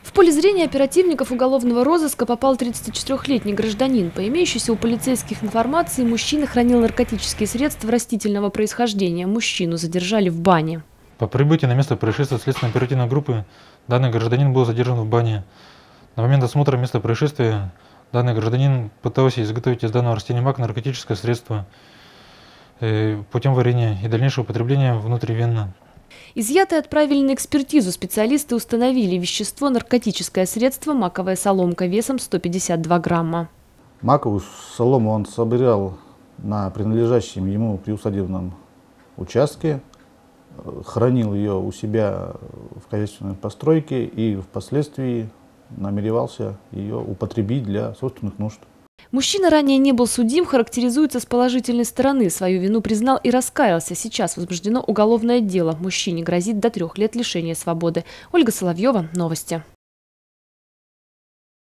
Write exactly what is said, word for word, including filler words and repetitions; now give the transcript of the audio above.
В поле зрения оперативников уголовного розыска попал тридцатичетырёхлетний гражданин. По имеющейся у полицейских информации, мужчина хранил наркотические средства растительного происхождения. Мужчину задержали в бане. По прибытии на место происшествия следственно-оперативной группы данный гражданин был задержан в бане. На момент осмотра места происшествия данный гражданин пытался изготовить из данного растения мак наркотическое средство э, путем варенья и дальнейшего употребления внутривенно. Изъятые отправили на экспертизу. Специалисты установили вещество наркотическое средство маковая соломка весом сто пятьдесят два грамма. Маковую солому он собирал на принадлежащем ему приусадебном участке, хранил ее у себя в хозяйственной постройке и впоследствии намеревался ее употребить для собственных нужд. Мужчина ранее не был судим, характеризуется с положительной стороны. Свою вину признал и раскаялся. Сейчас возбуждено уголовное дело. Мужчине грозит до трех лет лишения свободы. Ольга Соловьева, новости.